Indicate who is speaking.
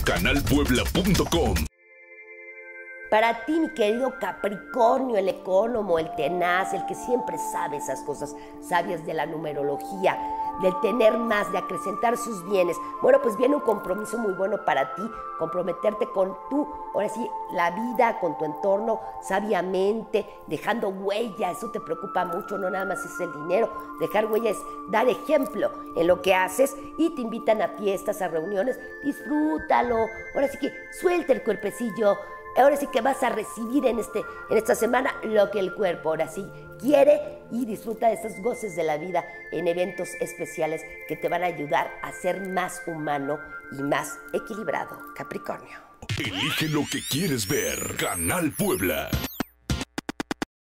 Speaker 1: canalpuebla.com.
Speaker 2: Para ti, mi querido Capricornio, el ecónomo, el tenaz, el que siempre sabe esas cosas sabias de la numerología, del tener más, de acrecentar sus bienes. Bueno, pues viene un compromiso muy bueno para ti, comprometerte con ahora sí, la vida, con tu entorno, sabiamente, dejando huella. Eso te preocupa mucho, no nada más es el dinero. Dejar huella es dar ejemplo en lo que haces y te invitan a fiestas, a reuniones. Disfrútalo. Ahora sí que suelta el cuerpecillo. Ahora sí que vas a recibir en esta semana lo que el cuerpo ahora sí quiere, y disfruta de esos goces de la vida en eventos especiales que te van a ayudar a ser más humano y más equilibrado, Capricornio.
Speaker 1: Elige lo que quieres ver. Canal Puebla.